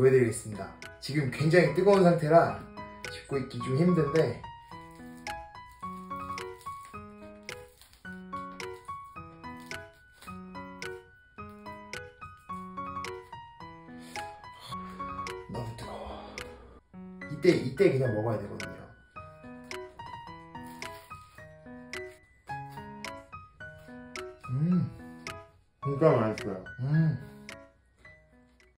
보여드리겠습니다. 지금 굉장히 뜨거운 상태라 짚고 있기 좀 힘든데 너무 뜨거워. 이때 그냥 먹어야 되거든요. 진짜 맛있어요.